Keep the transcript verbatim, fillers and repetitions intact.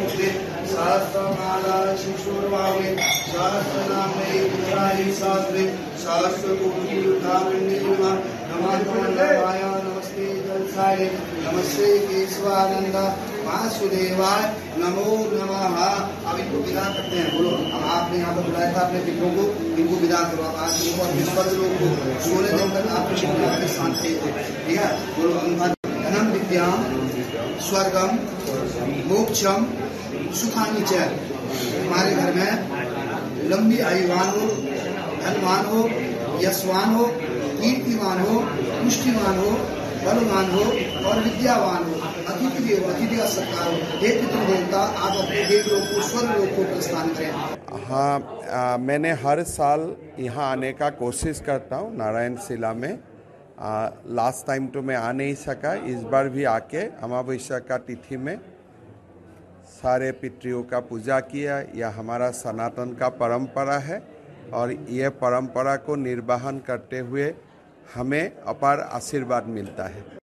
मुक्ते सहस्रमाला शिशुर्भावे सहस्रनामे पुत्राय शास्त्रे सहस्रकोटियुद्धारण्ये नमः नमस्ते जलसाय नमस्ते केशवानंद वासुदेवाय नमो नमः। अब इनको विदा करते हैं। बोलो, अब आपने यहाँ पर बुलाया था अपने पितरों को, इनको विदा करो। आज इनको अपने स्वर्ग लोग को सोलह दिन तक आपके शिक्षा के शांति थे। ठीक है, बोलो धनम विद्याम स्वर्गम मोक्षम सुखानी च। हमारे घर में लंबी आयुवान हो, धनवान हो, यशवान हो, कीर्तिवान हो, पुष्टिवान हो, बलवान हो और विद्यावान हो, अतिथि देव अतिथि का सत्कार हो। हे पितृ देवता, आप अपने देव लोग को स्वर्ग लोग को प्रस्थान करें। हाँ, आ, मैंने हर साल यहाँ आने का कोशिश करता हूँ नारायण शिला में। आ, लास्ट टाइम तो मैं आ नहीं सका, इस बार भी आके अमावस्या का तिथि में सारे पितरों का पूजा किया। यह हमारा सनातन का परंपरा है और ये परंपरा को निर्वहन करते हुए हमें अपार आशीर्वाद मिलता है।